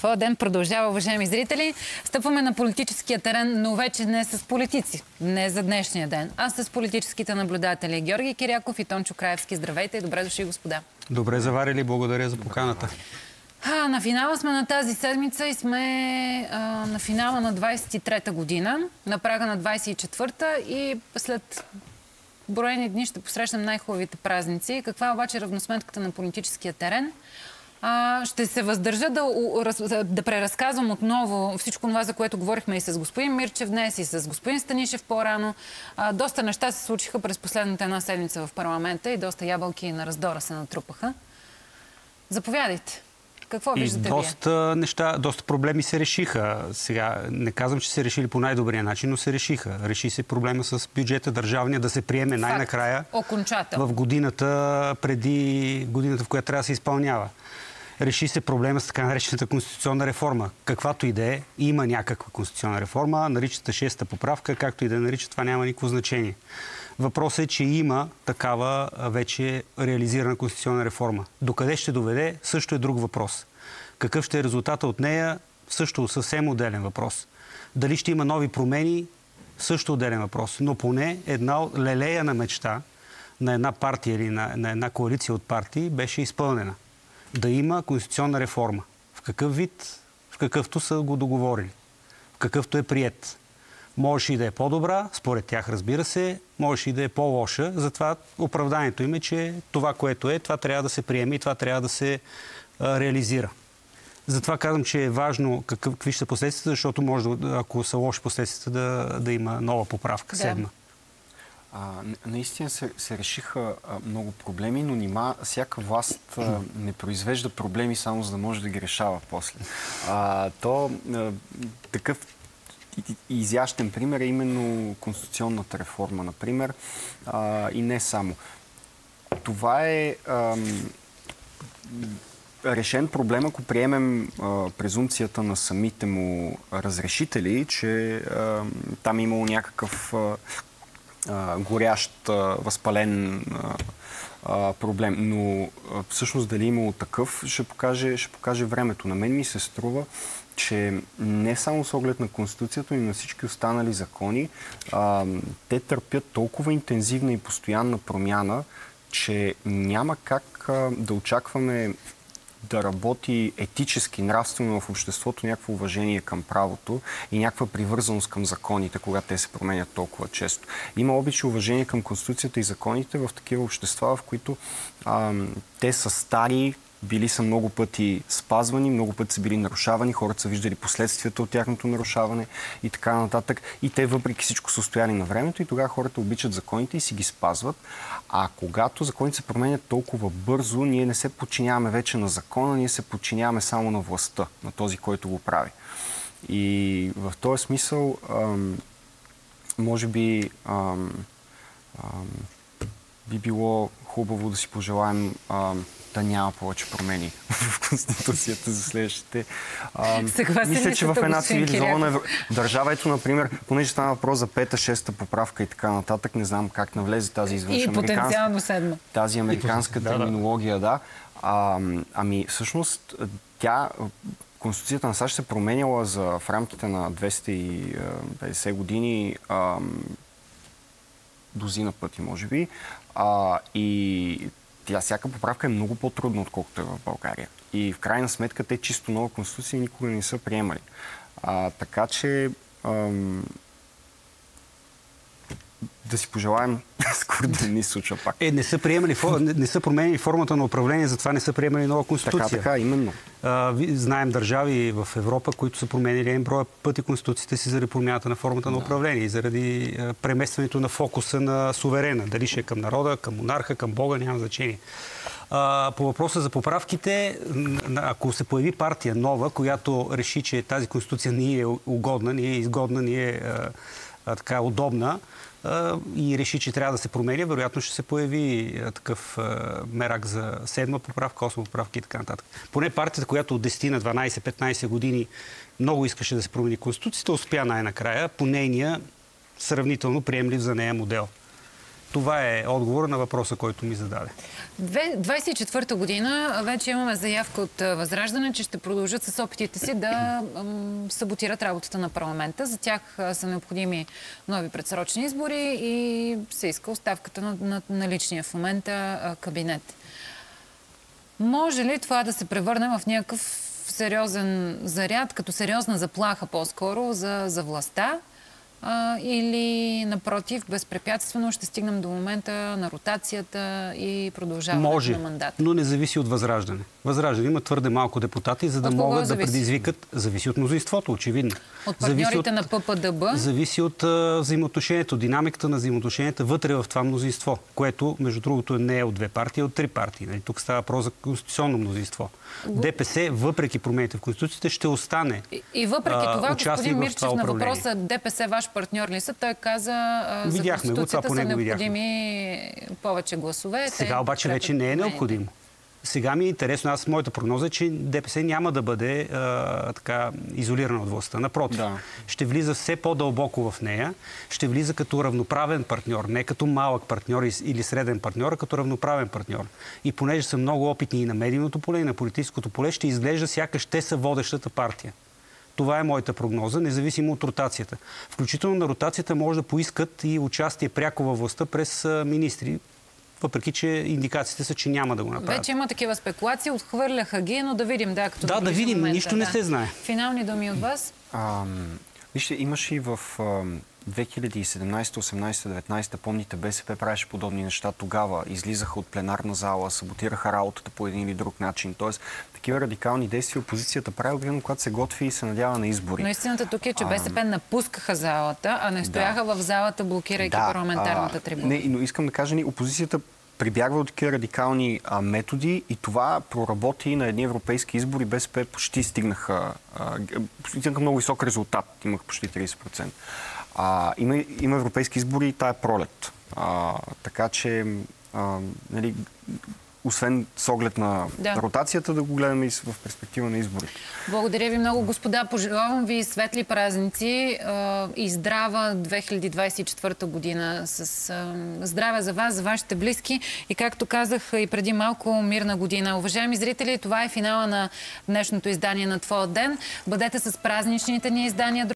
Твоя ден продължава, уважаеми зрители. Стъпваме на политическия терен, но вече не с политици. Не за днешния ден, а с политическите наблюдатели. Георги Киряков и Тончо Краевски. Здравейте и добре дошли, господа. Добре заварили, благодаря за поканата. На финала сме на тази седмица и сме на финала на 23-та година, на прага на 24-та и след броени дни ще посрещнем най-хубавите празници. Каква е обаче равносметката на политическия терен? Ще се въздържа да преразказвам отново всичко това, за което говорихме и с господин Мирчев днес, и с господин Станишев по-рано. Доста неща се случиха през последната една седмица в парламента и доста ябълки на раздора се натрупаха. Заповядайте. Какво виждате доста неща, доста проблеми се решиха. Сега не казвам, че се решили по най-добрия начин, но се решиха. Реши се проблема с бюджета държавния да се приеме най-накрая в годината преди годината, в която трябва да се изпълнява. Реши се проблема с така наречената конституционна реформа. Каквато и да е, има някаква конституционна реформа, наричата шеста поправка, както и да нарича, това няма никакво значение. Въпросът е, че има такава вече реализирана конституционна реформа. Докъде ще доведе, също е друг въпрос. Какъв ще е резултата от нея, също съвсем отделен въпрос. Дали ще има нови промени, също отделен въпрос. Но поне една лелеяна мечта на една партия или на една коалиция от партии беше изпълнена. Да има конституционна реформа. В какъв вид, в какъвто са го договорили, в какъвто е приет. Можеше и да е по-добра, според тях, разбира се, можеше и да е по-лоша. Затова оправданието им е, че това, което е, това трябва да се приеме и това трябва да се реализира. Затова казвам, че е важно какви ще са последствията, защото може, ако са лоши последствията, да има нова поправка, седма. Наистина се решиха много проблеми, но нима всяка власт не произвежда проблеми само за да може да ги решава после. Такъв изящен пример е именно конституционната реформа, например, и не само. Това е решен проблем, ако приемем презумпцията на самите му разрешители, че там имало някакъв горящ, възпален проблем. Но всъщност дали имало такъв, ще покаже времето. На мен ми се струва, че не само с оглед на Конституцията, но и на всички останали закони, те търпят толкова интензивна и постоянна промяна, че няма как да очакваме да работи етически, нравствено в обществото някакво уважение към правото и някаква привързаност към законите, когато те се променят толкова често. Има обичай и уважение към Конституцията и законите в такива общества, в които те са стари, били са много пъти спазвани, много пъти са били нарушавани, хората са виждали последствията от тяхното нарушаване и така нататък. И те въпреки всичко са стояли на времето и тогава хората обичат законите и си ги спазват. А когато законите се променят толкова бързо, ние не се подчиняваме вече на закона, ние се подчиняваме само на властта, на този, който го прави. И в този смисъл, може би, би било хубаво да си пожелаем да няма повече промени в Конституцията за следващите. Мисля, че в една цивилизована държава, ето, например, понеже стана въпрос за пета, шеста поправка и така нататък, не знам как навлезе тази извънш тази американска терминология, да. Всъщност, Конституцията на САЩ се променяла в рамките на 250 години дозина пъти, може би. И всяка поправка е много по-трудна, отколкото е в България. И в крайна сметка те чисто нова конституция никога не са приемали. Така че да си пожелаем скоро да ни случва пак. Не са променили формата на управление, затова не са приемали нова конституция. Така, именно. Знаем държави в Европа, които са променили броя пъти конституциите си заради промяната на формата на управление и заради преместването на фокуса на суверена. Дали ще е към народа, към монарха, към Бога, няма значение. По въпроса за поправките, ако се появи партия нова, която реши, че тази конституция не е угодна, не е изгодна, не е удобна, и реши, че трябва да се променя, вероятно ще се появи такъв мерак за седма поправка, осма поправка и така нататък. Поне партията, която от 10 на 12-15 години много искаше да се промени Конституцията, успя най-накрая по нейния сравнително приемлив за нея модел. Това е отговор на въпроса, който ми зададе. 24-та година вече имаме заявка от Възраждане, че ще продължат с опитите си да саботират работата на парламента. За тях са необходими нови предсрочни избори и се иска оставката на личния в момента кабинет. Може ли това да се превърне в някакъв сериозен заряд, като сериозна заплаха по-скоро за властта? Или, напротив, безпрепятствено ще стигнем до момента на ротацията и продължаването на мандата? Може, но не зависи от Възраждане. Възраждане има твърде малко депутати, за да могат да предизвикат... Зависи от мнозинството, очевидно. От партньорите на ППДБ? Зависи от взаимоотношението, динамиката на взаимоотношенията вътре в това мнозинство, което, между другото, не е от две партии, а от три партии. Тук става въпрос за конституционно мнозинство. ДПС, въпреки промените в Конституцията, ще остане и въпреки това, господин Мирчев, на въпроса ДПС ваш партньор ли са, той каза за Конституцията са необходими повече гласове. Сега обаче вече не е необходимо. Сега ми е интересно, моята прогноза е, че ДПС няма да бъде така изолирана от властта. Напротив, ще влиза все по-дълбоко в нея, ще влиза като равноправен партньор, не като малък партньор или среден партньор, а като равноправен партньор. И понеже са много опитни и на медийното поле, и на политическото поле, ще изглежда сякаш те са водещата партия. Това е моята прогноза, независимо от ротацията. Включително на ротацията може да поискат и участие пряко във властта през министри, въпреки че индикациите са, че няма да го направят. Вече има такива спекулации, отхвърляха ги, но да видим. Да, да видим, момента, нищо не се знае. Финални думи от вас? Вижте, имаше и в 2017, 18, 19, помните, БСП правеше подобни неща тогава. Излизаха от пленарна зала, саботираха работата по един или друг начин. Тоест, такива радикални действия опозицията прави, обикновено когато се готви и се надява на избори. Но истината тук е, че БСП напускаха залата, а не стояха в залата, блокирайки парламентарната трибуна. Не, но искам да кажа, опозицията прибягва от такива радикални методи и това проработи на едни европейски избори. БСП почти стигнаха много висок резултат. Имах почти 30%. Има европейски избори и тая пролет. Така че, освен с оглед на ротацията, да го гледаме и в перспектива на изборите. Благодаря ви много, господа. Пожелавам ви светли празници и здрава 2024 година. С здраве за вас, за вашите близки и, както казах и преди малко, мирна година. Уважаеми зрители, това е финала на днешното издание на Твоя ден. Бъдете с празничните ни издания.